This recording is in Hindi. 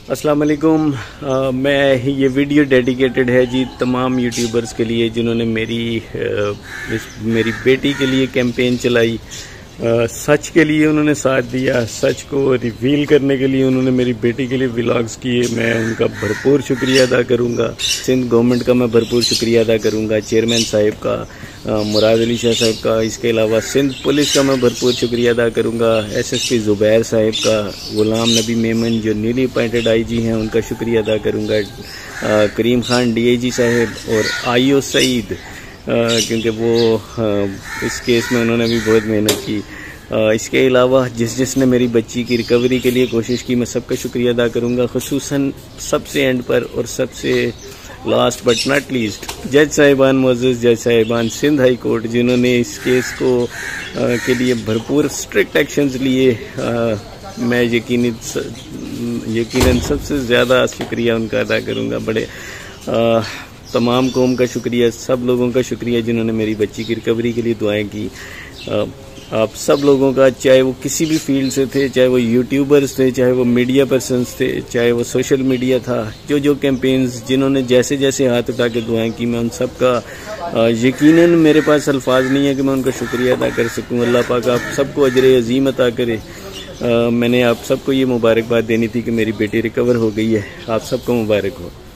अस्सलाम वालेकुम। मैं ये वीडियो डेडिकेटेड है जी तमाम यूट्यूबर्स के लिए जिन्होंने मेरी बेटी के लिए कैंपेन चलाई। सच के लिए उन्होंने साथ दिया, सच को रिवील करने के लिए उन्होंने मेरी बेटी के लिए व्लॉग्स किए। मैं उनका भरपूर शुक्रिया अदा करूंगा। सिंध गवर्नमेंट का मैं भरपूर शुक्रिया अदा करूंगा, चेयरमैन साहिब का, मुराद अली शाह साहब का। इसके अलावा सिंध पुलिस का मैं भरपूर शुक्रिया अदा करूंगा, SSP ज़ुबैर साहिब का, गुलाम नबी मेमन जो न्यूली अपॉइंटेड IG हैं उनका शुक्रिया अदा करूंगा, करीम खान DIG साहब और IO सईद, क्योंकि वो इस केस में उन्होंने भी बहुत मेहनत की। इसके अलावा जिसने मेरी बच्ची की रिकवरी के लिए कोशिश की, मैं सबका शुक्रिया अदा करूंगा। खुसूसन सबसे एंड पर और सबसे लास्ट बट नॉट लीस्ट जज साहिबान, मोअज़्ज़ज़ जज साहिबान सिंध हाई कोर्ट, जिन्होंने इस केस को के लिए भरपूर स्ट्रिक्ट एक्शंस लिए। मैं यकीनन सबसे ज़्यादा शुक्रिया उनका अदा करूंगा। बड़े तमाम कौम का शुक्रिया, सब लोगों का शुक्रिया जिन्होंने मेरी बच्ची की रिकवरी के लिए दुआएं की। आप सब लोगों का, चाहे वो किसी भी फील्ड से थे, चाहे वो यूट्यूबर्स थे, चाहे वो मीडिया पर्सन्स थे, चाहे वो सोशल मीडिया था, जो कैंपेन्स जिन्होंने जैसे जैसे हाथ उठा के दुआएं की, मैं उन सब का यकीनन मेरे पास अल्फाज नहीं है कि मैं उनका शुक्रिया अदा कर सकूं। अल्लाह पाक आप सबको अजर अजीम अता करे। मैंने आप सबको ये मुबारकबाद देनी थी कि मेरी बेटी रिकवर हो गई है। आप सबको मुबारक हो।